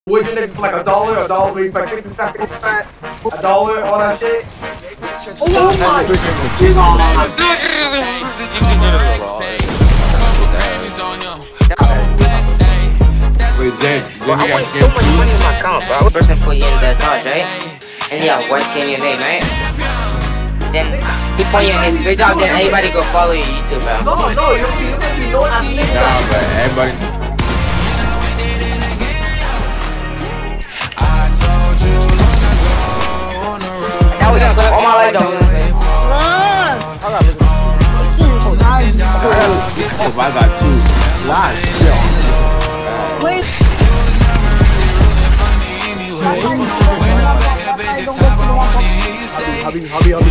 Would you nigga for like $1, $1, 50 cents, 50 cents, $1, all that shit? Oh my Wait, Zach, I want so much money in my account, bro. The person put you in the charge, right? And yeah, what's in your name, right? Then he put you in his good job, then everybody go follow your YouTube, bro. No, you said you know I think nah, but everybody. That was all my life, though. If I got 2 lives, Wait. Hobby.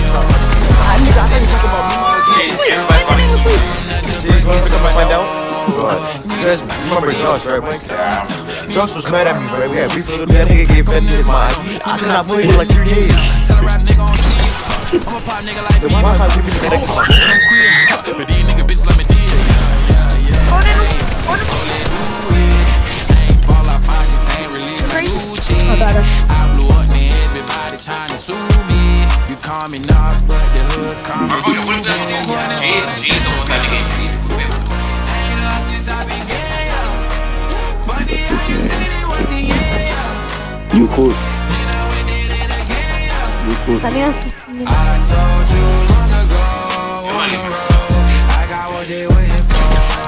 You guys remember Josh, right, Mike? Josh was mad at me, right? We had beef with him. That nigga gave Fenty his my ID. I could not play for like 3 days. The Wi-Fi people get Xbox. But these nigga bitch let me deal. Ain't fall off, I just ain't release my new shit. I blew up, man, everybody trying to sue me. You call me Nas, but the hood call me you cool. I told you long ago, on the road, I got what they waiting for.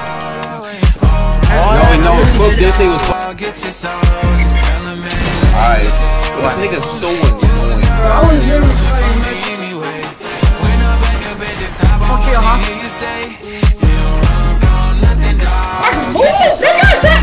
No, fuck this thing was I'll get your soul, just tell them, man. alright. This nigga's so annoying. I was literally Anyway, when I'm back up at the top, I wanna hear you say, you don't run from nothing, dog. Look at that!